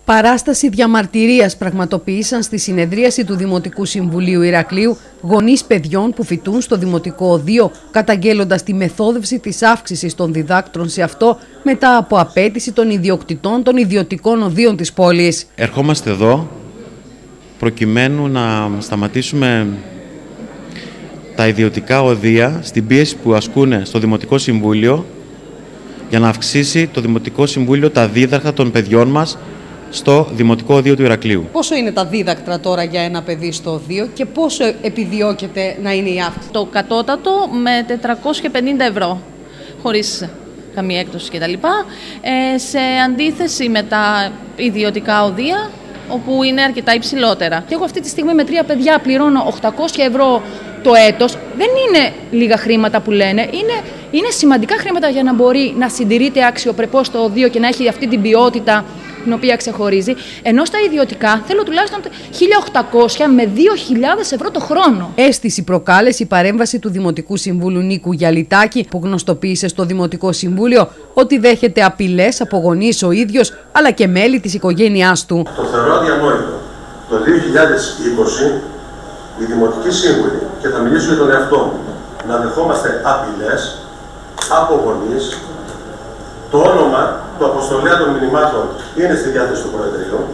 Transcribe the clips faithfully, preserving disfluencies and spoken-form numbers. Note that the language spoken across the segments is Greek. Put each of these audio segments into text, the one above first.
Παράσταση διαμαρτυρίας πραγματοποίησαν στη συνεδρίαση του Δημοτικού Συμβουλίου Ηρακλείου γονείς παιδιών που φοιτούν στο Δημοτικό Οδείο, καταγγέλλοντας τη μεθόδευση της αύξησης των διδάκτρων σε αυτό μετά από απέτηση των ιδιοκτητών των ιδιωτικών οδείων της πόλης. Ερχόμαστε εδώ προκειμένου να σταματήσουμε τα ιδιωτικά οδεία στην πίεση που ασκούν στο Δημοτικό Συμβούλιο για να αυξήσει το Δημοτικό Συμβούλιο τα δίδακτρα των παιδιών μας στο Δημοτικό Οδείο του Ηρακλείου. Πόσο είναι τα δίδακτρα τώρα για ένα παιδί στο οδείο και πόσο επιδιώκεται να είναι η αύξηση? Το κατώτατο με τετρακόσια πενήντα ευρώ, χωρίς καμία έκπτωση κτλ. Ε, σε αντίθεση με τα ιδιωτικά οδεία, όπου είναι αρκετά υψηλότερα. Και εγώ αυτή τη στιγμή με τρία παιδιά πληρώνω οκτακόσια ευρώ το έτος. Δεν είναι λίγα χρήματα που λένε, είναι, είναι σημαντικά χρήματα για να μπορεί να συντηρείται αξιοπρεπώς το οδείο και να έχει αυτή την ποιότητα την οποία ξεχωρίζει, ενώ στα ιδιωτικά θέλω τουλάχιστον χίλια οκτακόσια με δύο χιλιάδες ευρώ το χρόνο. Αίσθηση προκάλεσε η παρέμβαση του Δημοτικού Συμβούλου Νίκου Γιαλιτάκη, που γνωστοποίησε στο Δημοτικό Συμβούλιο ότι δέχεται απειλές από γονείς ο ίδιος αλλά και μέλη της οικογένειάς του. Το θεωρώ αδιανόητο. Το δύο χιλιάδες είκοσι οι Δημοτικοί Σύμβουλοι, και θα μιλήσω για τον εαυτό μου, να δεχόμαστε απειλές από γονείς. Το όνομα του αποστολέα των μηνυμάτων είναι στη διάθεση του Προεδρείου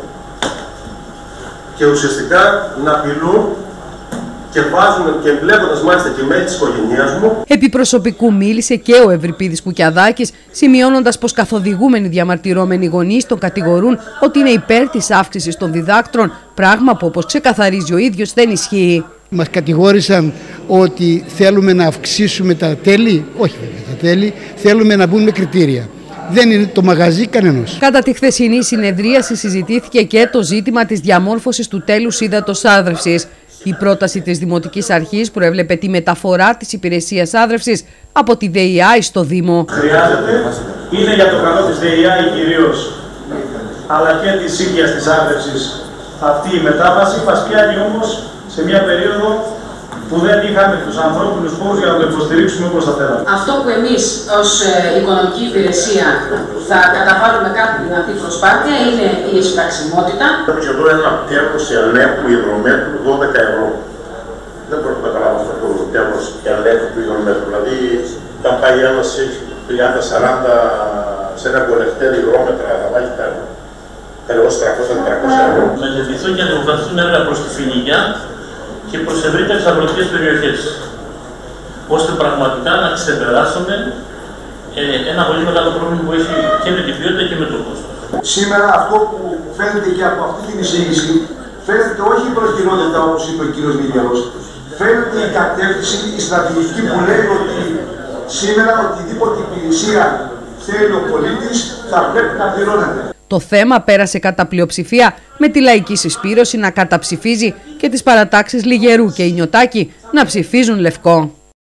και ουσιαστικά να απειλούν και βάζουν και εμπλέκοντας μάλιστα και μέλη της οικογένειας μου. Επί προσωπικού μίλησε και ο Ευρυπίδης Κουκιαδάκης, σημειώνοντας πως καθοδηγούμενοι διαμαρτυρόμενοι γονείς τον κατηγορούν ότι είναι υπέρ της αύξησης των διδάκτρων, πράγμα που, όπως ξεκαθαρίζει ο ίδιος, δεν ισχύει. Μας κατηγόρησαν ότι θέλουμε να αυξήσουμε τα τέλη. Όχι βέβαια τα τέλη, θέλουμε να μπουν με κριτήρια. Δεν είναι το μαγαζί κανενός. Κατά τη χθεσινή συνεδρίαση συζητήθηκε και το ζήτημα της διαμόρφωσης του τέλους ύδατος άδρευσης. Η πρόταση της Δημοτικής Αρχής προέβλεπε τη μεταφορά της υπηρεσίας άδρευσης από τη ΔΕΙΑΗ στο Δήμο. Χρειάζεται, είναι για το καλό της ΔΕΙΑΗ κυρίως, αλλά και της ίδιας της άδρευσης αυτή η μετάβαση. Μας πιάνει όμως σε μια περίοδο που δεν είχαμε τους ανθρώπινους πόρους για να το υποστηρίξουμε όπως θα θέλαμε. Αυτό που εμείς ως ε, οικονομική υπηρεσία θα καταβάλουμε κάθε δυνατή προσπάθεια είναι η εισπραξιμότητα. Έχουμε και εδώ ένα τέλος ελέγχου υδρομέτρου δώδεκα ευρώ. Δεν μπορώ να καταλάβω αυτό το τέλος ελέγχου του υδρομέτρου. Δηλαδή, όταν πάει ένας τριάντα σαράντα σε ένα κολευτέρ υδρόμετρα, θα βάλει τα τελώς τριακόσια με τριακόσια ευρώ. Να ζητηθούν και να δημοκρατηθούν έργα προς τη Φοινικιά και προς ευρύτερες αγροτικές περιοχές, ώστε πραγματικά να ξεπεράσουμε ε, ένα πολύ μεγάλο πρόβλημα που έχει και με την ποιότητα και με το κόστος. Σήμερα αυτό που φαίνεται και από αυτή την εισήγηση, φαίνεται όχι η προσκυρότητα όπως είπε ο κύριος Μηδιαλός, φαίνεται η κατεύθυνση, η στρατηγική που λέει ότι σήμερα οτιδήποτε υπηρεσία θέλει ο πολίτης θα πρέπει να πληρώνεται. Το θέμα πέρασε κατά πλειοψηφία, με τη Λαϊκή Συσπήρωση να καταψηφίζει και τις παρατάξεις Λιγερού και Ινιωτάκη να ψηφίζουν λευκό.